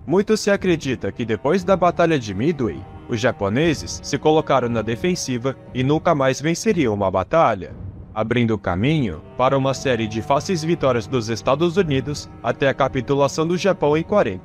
Muito se acredita que depois da Batalha de Midway, os japoneses se colocaram na defensiva e nunca mais venceriam uma batalha, abrindo caminho para uma série de fáceis vitórias dos Estados Unidos até a capitulação do Japão em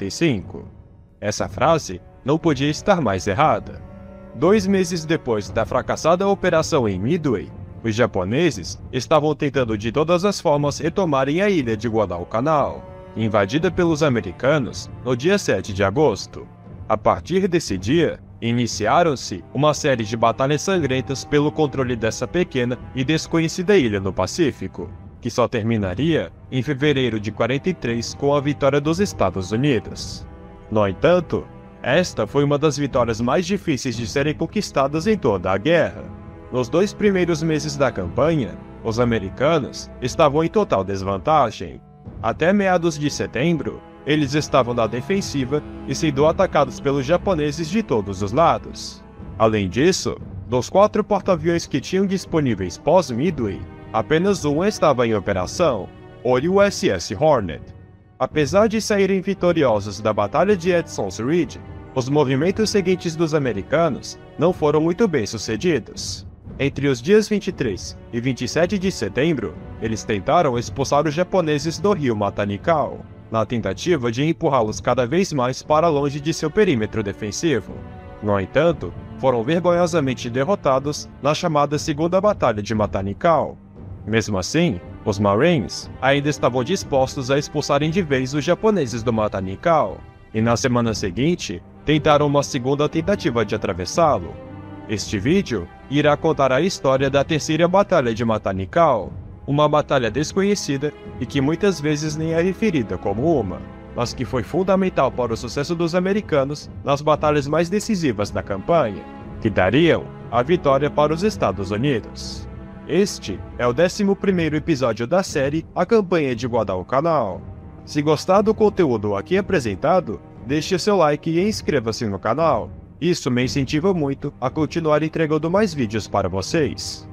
45. Essa frase não podia estar mais errada. 2 meses depois da fracassada operação em Midway, os japoneses estavam tentando de todas as formas retomarem a ilha de Guadalcanal, invadida pelos americanos no dia 7 de agosto. A partir desse dia, iniciaram-se uma série de batalhas sangrentas pelo controle dessa pequena e desconhecida ilha no Pacífico, que só terminaria em fevereiro de 43 com a vitória dos Estados Unidos. No entanto, esta foi uma das vitórias mais difíceis de serem conquistadas em toda a guerra. Nos 2 primeiros meses da campanha, os americanos estavam em total desvantagem. Até meados de setembro, eles estavam na defensiva e sendo atacados pelos japoneses de todos os lados. Além disso, dos 4 porta-aviões que tinham disponíveis pós-Midway, apenas um estava em operação, o USS Hornet. Apesar de saírem vitoriosos da Batalha de Edson's Ridge, os movimentos seguintes dos americanos não foram muito bem sucedidos. Entre os dias 23 e 27 de setembro, eles tentaram expulsar os japoneses do rio Matanikau, na tentativa de empurrá-los cada vez mais para longe de seu perímetro defensivo. No entanto, foram vergonhosamente derrotados na chamada Segunda Batalha de Matanikau. Mesmo assim, os Marines ainda estavam dispostos a expulsarem de vez os japoneses do Matanikau, e na semana seguinte, tentaram uma segunda tentativa de atravessá-lo. Este vídeo irá contar a história da Terceira Batalha de Matanikau, uma batalha desconhecida e que muitas vezes nem é referida como uma, mas que foi fundamental para o sucesso dos americanos nas batalhas mais decisivas da campanha, que dariam a vitória para os Estados Unidos. Este é o 11º episódio da série A Campanha de Guadalcanal. Se gostar do conteúdo aqui apresentado, deixe seu like e inscreva-se no canal. Isso me incentiva muito a continuar entregando mais vídeos para vocês.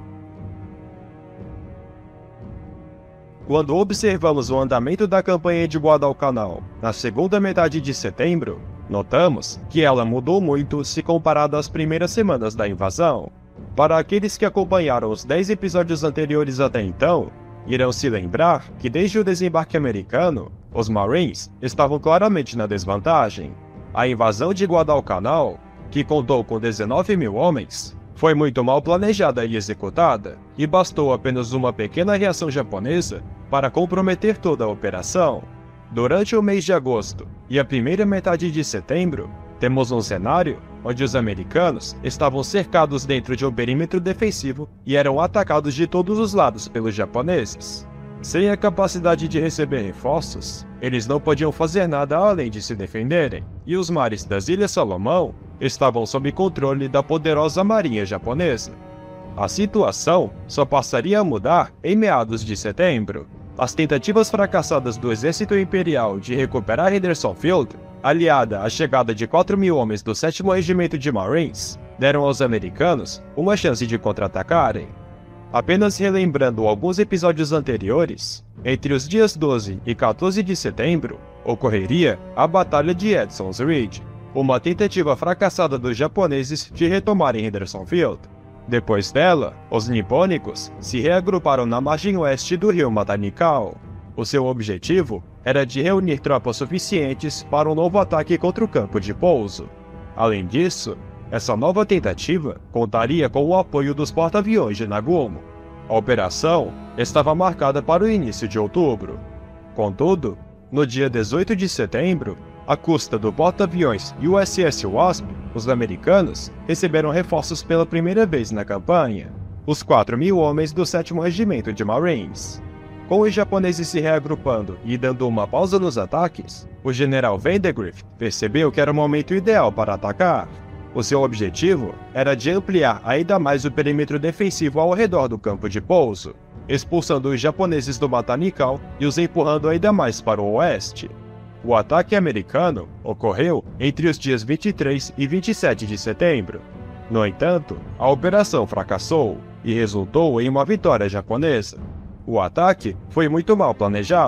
Quando observamos o andamento da campanha de Guadalcanal na segunda metade de setembro, notamos que ela mudou muito se comparada às primeiras semanas da invasão. Para aqueles que acompanharam os 10 episódios anteriores até então, irão se lembrar que desde o desembarque americano, os Marines estavam claramente na desvantagem. A invasão de Guadalcanal, que contou com 19 mil homens, foi muito mal planejada e executada, e bastou apenas uma pequena reação japonesa para comprometer toda a operação. Durante o mês de agosto e a primeira metade de setembro, temos um cenário onde os americanos estavam cercados dentro de um perímetro defensivo e eram atacados de todos os lados pelos japoneses. Sem a capacidade de receber reforços, eles não podiam fazer nada além de se defenderem, e os mares das Ilhas Salomão estavam sob controle da poderosa marinha japonesa. A situação só passaria a mudar em meados de setembro. As tentativas fracassadas do exército imperial de recuperar Henderson Field, aliada à chegada de 4 mil homens do 7º Regimento de Marines, deram aos americanos uma chance de contra-atacarem. Apenas relembrando alguns episódios anteriores, entre os dias 12 e 14 de setembro, ocorreria a Batalha de Edson's Ridge, uma tentativa fracassada dos japoneses de retomarem Henderson Field. Depois dela, os nipônicos se reagruparam na margem oeste do rio Matanikau. O seu objetivo era de reunir tropas suficientes para um novo ataque contra o campo de pouso. Além disso, essa nova tentativa contaria com o apoio dos porta-aviões de Nagumo. A operação estava marcada para o início de outubro. Contudo, no dia 18 de setembro, à custa do porta-aviões USS Wasp, os americanos receberam reforços pela primeira vez na campanha, os 4 mil homens do 7º Regimento de Marines. Com os japoneses se reagrupando e dando uma pausa nos ataques, o general Vandegrift percebeu que era o momento ideal para atacar. O seu objetivo era de ampliar ainda mais o perímetro defensivo ao redor do campo de pouso, expulsando os japoneses do Matanikau e os empurrando ainda mais para o oeste. O ataque americano ocorreu entre os dias 23 e 27 de setembro. No entanto, a operação fracassou e resultou em uma vitória japonesa. O ataque foi muito mal planejado,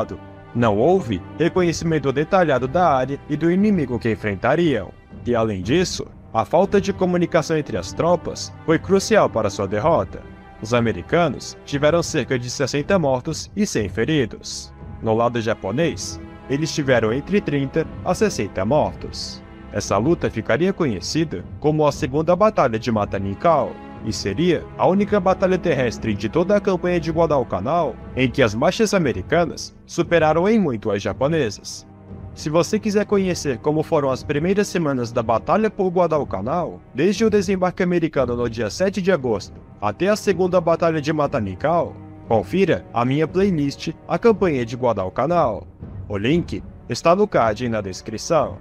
Não houve reconhecimento detalhado da área e do inimigo que enfrentariam, e além disso, a falta de comunicação entre as tropas foi crucial para sua derrota. Os americanos tiveram cerca de 60 mortos e 100 feridos. No lado japonês, eles tiveram entre 30 a 60 mortos. Essa luta ficaria conhecida como a Segunda Batalha de Matanikau, e seria a única batalha terrestre de toda a campanha de Guadalcanal em que as marchas americanas superaram em muito as japonesas. Se você quiser conhecer como foram as primeiras semanas da Batalha por Guadalcanal, desde o desembarque americano no dia 7 de agosto até a Segunda Batalha de Matanikau, confira a minha playlist A Campanha de Guadalcanal. O link está no card e na descrição.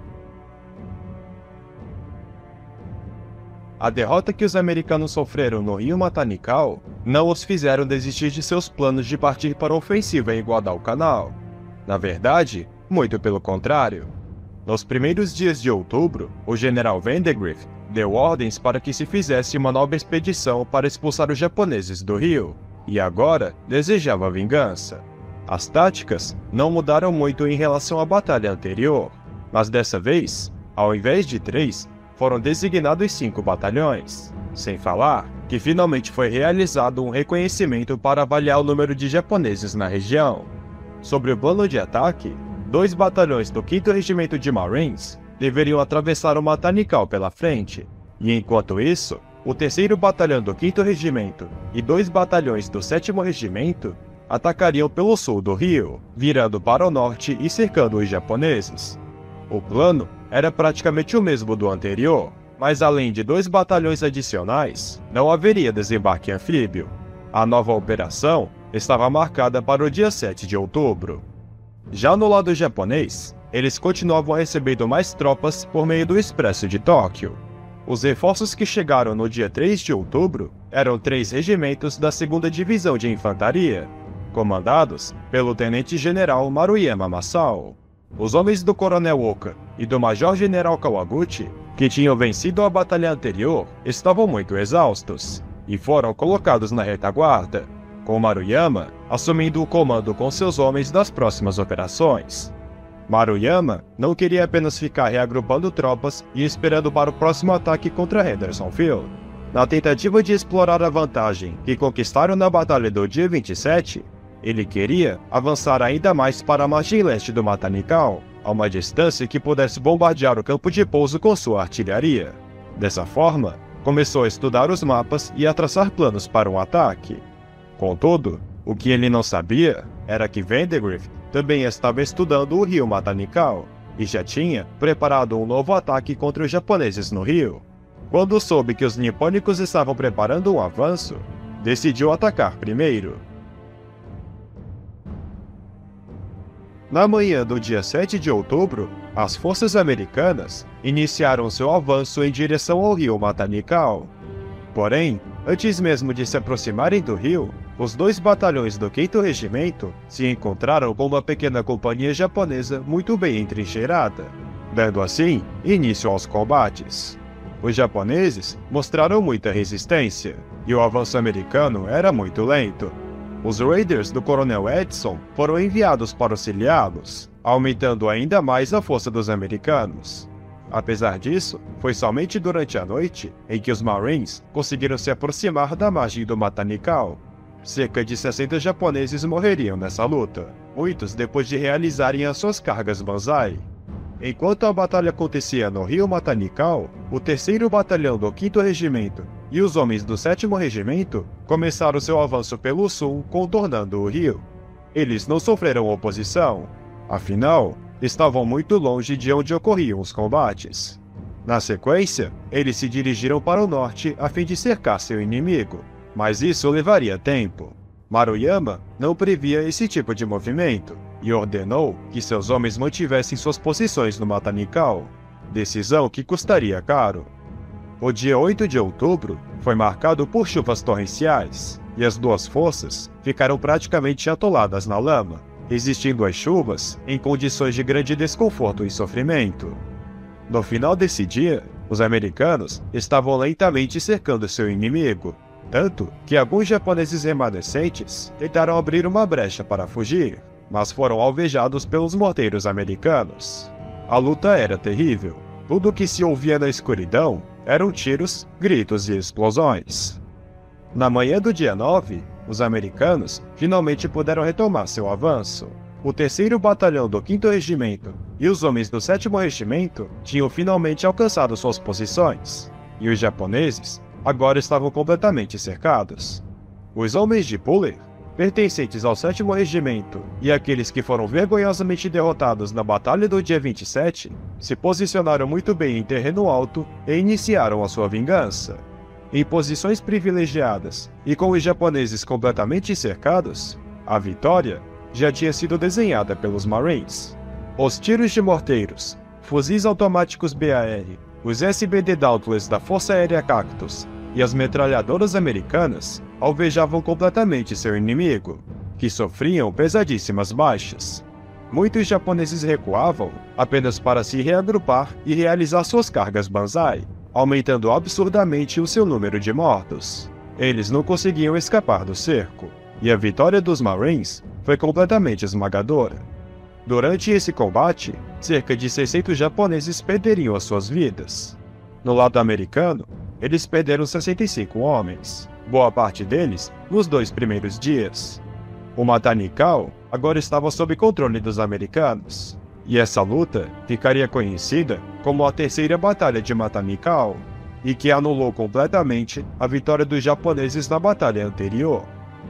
A derrota que os americanos sofreram no Rio Matanikau não os fizeram desistir de seus planos de partir para a ofensiva em Guadalcanal. Na verdade, muito pelo contrário. Nos primeiros dias de outubro, o general Vandegrift deu ordens para que se fizesse uma nova expedição para expulsar os japoneses do rio, e agora desejava vingança. As táticas não mudaram muito em relação à batalha anterior, mas dessa vez, ao invés de 3, foram designados 5 batalhões, sem falar que finalmente foi realizado um reconhecimento para avaliar o número de japoneses na região. Sobre o plano de ataque, 2 batalhões do 5º Regimento de Marines deveriam atravessar o Matanikau pela frente, e enquanto isso, o 3º Batalhão do 5º Regimento e 2 batalhões do 7º Regimento atacariam pelo sul do rio, virando para o norte e cercando os japoneses. O plano era praticamente o mesmo do anterior, mas além de 2 batalhões adicionais, não haveria desembarque anfíbio. A nova operação estava marcada para o dia 7 de outubro. Já no lado japonês, eles continuavam recebendo mais tropas por meio do Expresso de Tóquio. Os reforços que chegaram no dia 3 de outubro eram 3 regimentos da 2ª Divisão de Infantaria, comandados pelo Tenente-General Maruyama Masao. Os homens do Coronel Oka e do Major-General Kawaguchi, que tinham vencido a batalha anterior, estavam muito exaustos e foram colocados na retaguarda, com Maruyama assumindo o comando com seus homens das próximas operações. Maruyama não queria apenas ficar reagrupando tropas e esperando para o próximo ataque contra Henderson Field. Na tentativa de explorar a vantagem que conquistaram na batalha do dia 27, ele queria avançar ainda mais para a margem leste do Matanikau, a uma distância que pudesse bombardear o campo de pouso com sua artilharia. Dessa forma, começou a estudar os mapas e a traçar planos para um ataque. Contudo, o que ele não sabia era que Vandegrift também estava estudando o rio Matanikau e já tinha preparado um novo ataque contra os japoneses no rio. Quando soube que os nipônicos estavam preparando um avanço, decidiu atacar primeiro. Na manhã do dia 7 de outubro, as forças americanas iniciaram seu avanço em direção ao rio Matanikau. Porém, antes mesmo de se aproximarem do rio, os 2 batalhões do 5º Regimento se encontraram com uma pequena companhia japonesa muito bem entrincheirada, dando assim início aos combates. Os japoneses mostraram muita resistência, e o avanço americano era muito lento. Os Raiders do Coronel Edson foram enviados para auxiliá-los, aumentando ainda mais a força dos americanos. Apesar disso, foi somente durante a noite em que os Marines conseguiram se aproximar da margem do Matanikau. Cerca de 60 japoneses morreriam nessa luta, muitos depois de realizarem as suas cargas banzai. Enquanto a batalha acontecia no rio Matanikau, o 3º Batalhão do 5º Regimento e os homens do 7º Regimento começaram seu avanço pelo sul, contornando o rio. Eles não sofreram oposição, afinal, estavam muito longe de onde ocorriam os combates. Na sequência, eles se dirigiram para o norte a fim de cercar seu inimigo, mas isso levaria tempo. Maruyama não previa esse tipo de movimento e ordenou que seus homens mantivessem suas posições no Matanikau, decisão que custaria caro. O dia 8 de outubro foi marcado por chuvas torrenciais, e as 2 forças ficaram praticamente atoladas na lama, resistindo às chuvas em condições de grande desconforto e sofrimento. No final desse dia, os americanos estavam lentamente cercando seu inimigo, tanto que alguns japoneses remanescentes tentaram abrir uma brecha para fugir. mas foram alvejados pelos morteiros americanos. A luta era terrível. Tudo o que se ouvia na escuridão eram tiros, gritos e explosões. Na manhã do dia 9, os americanos finalmente puderam retomar seu avanço. O 3º Batalhão do 5º Regimento e os homens do 7º Regimento tinham finalmente alcançado suas posições, e os japoneses agora estavam completamente cercados. Os homens de Puller, pertencentes ao 7º Regimento, e aqueles que foram vergonhosamente derrotados na Batalha do dia 27, se posicionaram muito bem em terreno alto e iniciaram a sua vingança. Em posições privilegiadas e com os japoneses completamente cercados, a vitória já tinha sido desenhada pelos Marines. Os tiros de morteiros, fuzis automáticos BAR, os SBD Dauntless da Força Aérea Cactus e as metralhadoras americanas alvejavam completamente seu inimigo, que sofriam pesadíssimas baixas. Muitos japoneses recuavam apenas para se reagrupar e realizar suas cargas banzai, aumentando absurdamente o seu número de mortos. Eles não conseguiam escapar do cerco, e a vitória dos Marines foi completamente esmagadora. Durante esse combate, cerca de 600 japoneses perderiam as suas vidas. No lado americano, eles perderam 65 homens, boa parte deles nos 2 primeiros dias. O Matanikau agora estava sob controle dos americanos, e essa luta ficaria conhecida como a 3ª Batalha de Matanikau, e que anulou completamente a vitória dos japoneses na batalha anterior.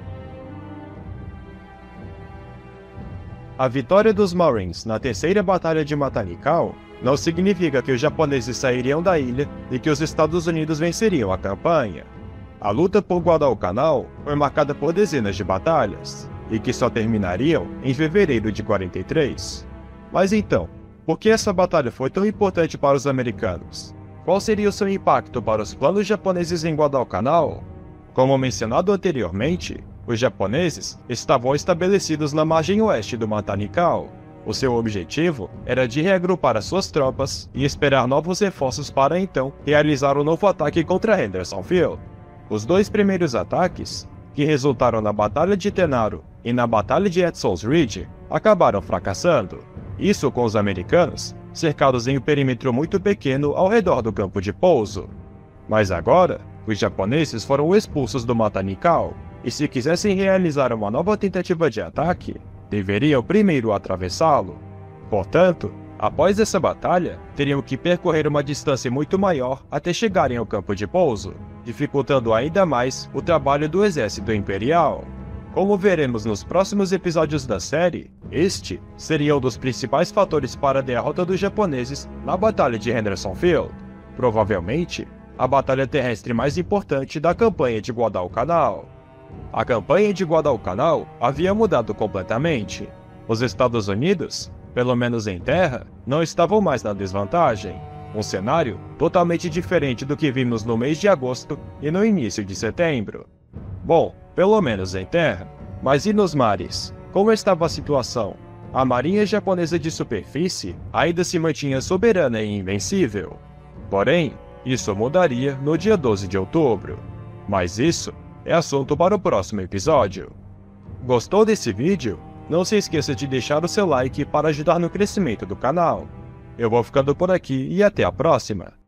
A vitória dos Marines na 3ª Batalha de Matanikau não significa que os japoneses sairiam da ilha e que os Estados Unidos venceriam a campanha. A luta por Guadalcanal foi marcada por dezenas de batalhas, e que só terminariam em fevereiro de 43. Mas então, por que essa batalha foi tão importante para os americanos? Qual seria o seu impacto para os planos japoneses em Guadalcanal? Como mencionado anteriormente, os japoneses estavam estabelecidos na margem oeste do Matanikau. O seu objetivo era de reagrupar as suas tropas e esperar novos reforços para então realizar um novo ataque contra Henderson Field. Os 2 primeiros ataques, que resultaram na Batalha de Tenaro e na Batalha de Edsall's Ridge, acabaram fracassando. Isso com os americanos cercados em um perímetro muito pequeno ao redor do campo de pouso. Mas agora, os japoneses foram expulsos do Matanikau, e se quisessem realizar uma nova tentativa de ataque, deveriam primeiro atravessá-lo. Portanto, após essa batalha, teriam que percorrer uma distância muito maior até chegarem ao campo de pouso, dificultando ainda mais o trabalho do exército imperial. Como veremos nos próximos episódios da série, este seria um dos principais fatores para a derrota dos japoneses na Batalha de Henderson Field, provavelmente a batalha terrestre mais importante da campanha de Guadalcanal. A campanha de Guadalcanal havia mudado completamente. Os Estados Unidos, pelo menos em terra, não estavam mais na desvantagem. Um cenário totalmente diferente do que vimos no mês de agosto e no início de setembro. Bom, pelo menos em terra. Mas e nos mares? Como estava a situação? A marinha japonesa de superfície ainda se mantinha soberana e invencível. Porém, isso mudaria no dia 12 de outubro. Mas isso é assunto para o próximo episódio. Gostou desse vídeo? Não se esqueça de deixar o seu like para ajudar no crescimento do canal. Eu vou ficando por aqui e até a próxima!